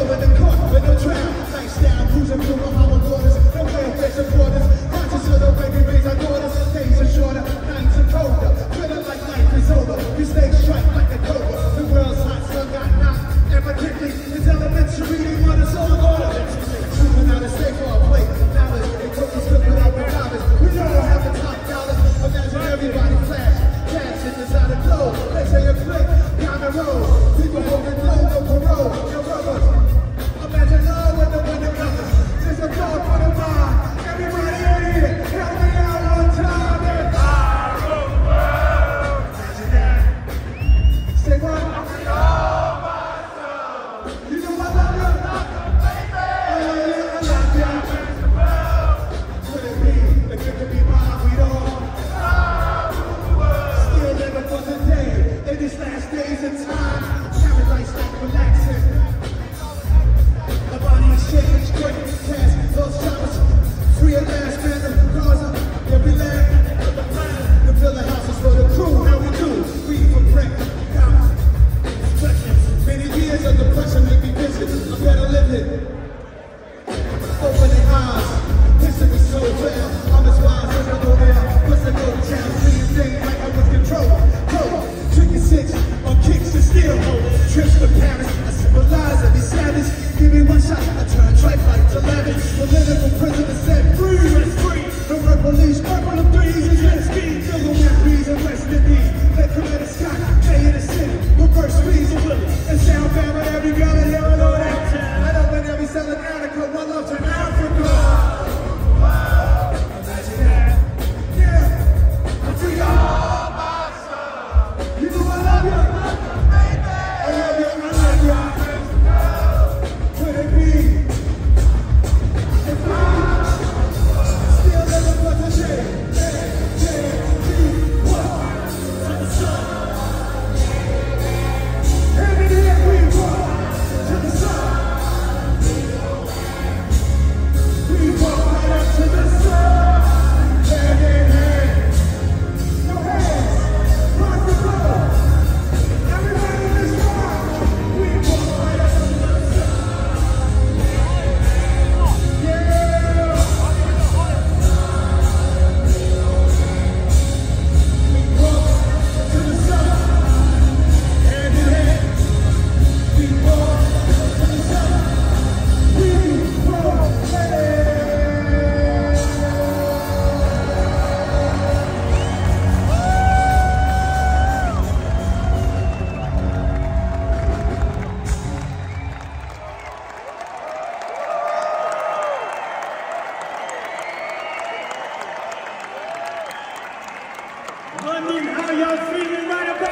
in the court with no trial. Nice down, cruising through Bahama waters. No welfare supporters. Conscious of the way we raise our daughters. Days are shorter, nights are colder. Feeling like life is over. You stay strike like a cobra. The world's hot sun got knocked. Evidently, it's elementary. They want us all order. Moving out of safe for a plate. Knowledge, they took us good without the knowledge. We don't have the top dollars. Imagine everybody flash. Cash in this out of globe. They say a click down the road. People holding low, no parole. No rubbers. Imagine all when the winter comes. There's a dog for the mind. Everybody in here, help me out one time. Imagine that. Say what? You know I love you. I love you. Could it be? The good to be mine, we don't. Still living for today. In these last days of time. Having lights like relaxing. A body exchange, great cash, those choppers. Free at last, man, the cars up. Every land of the planet. The villa houses for the crew. How we do? We for break. Many years of depression make me busy. I better live it. Opening eyes, history so clear. I'm as wise as I go there. Plus I go to town, seeing things like I was controlled. Tricky six on kicks and steel. Trips to Paris, I symbolize every savage. Give me one shot, I turn tripe like to lavish. Political prisoner set free, rest free. No more police, purple of threes and jet skis. Fill the wet breeze and West Indies. Let Commander Scott, stay in the city. Reverse speeds and Willie. And sound bad with every girl and yellow know that. I know when every Southern Africa, one love to Africa. Imagine that. Yeah. I'm free all my soul. You know I love you. I love you. I love you. Could it be? If I still living for today. To the sun. Hand in hand we walk to the sun. We walk right up to the sun. Hand in hand. No hands. Rock the road. Everybody in this rock. We walk right up to the sun. Yeah. We walk to the sun. Hand in hand. We walk to the sun. We walk. London, how y'all feeling right about